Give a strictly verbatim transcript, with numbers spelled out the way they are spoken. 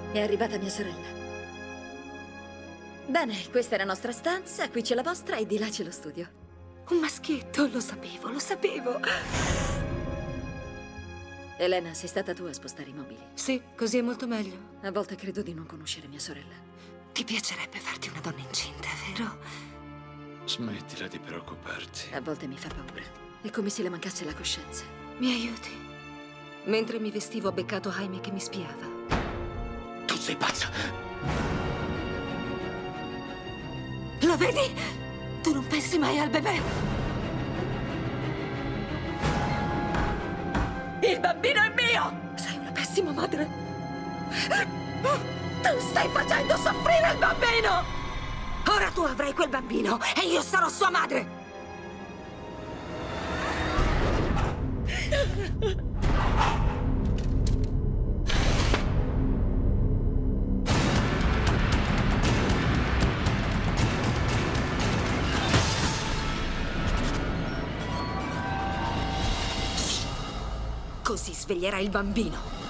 È arrivata mia sorella. Bene, questa è la nostra stanza, qui c'è la vostra e di là c'è lo studio. Un maschietto, lo sapevo, lo sapevo. Elena, sei stata tu a spostare i mobili? Sì, così è molto meglio. A volte credo di non conoscere mia sorella. Ti piacerebbe farti una donna incinta, vero? Smettila di preoccuparti. A volte mi fa paura. È come se le mancasse la coscienza. Mi aiuti? Mentre mi vestivo ho beccato Jaime che mi spiava. Tu sei pazza! Lo vedi? Tu non pensi mai al bebè? Il bambino è mio! Sei una pessima madre. Tu stai facendo soffrire il bambino! Ora tu avrai quel bambino e io sarò sua madre! Così sveglierai il bambino.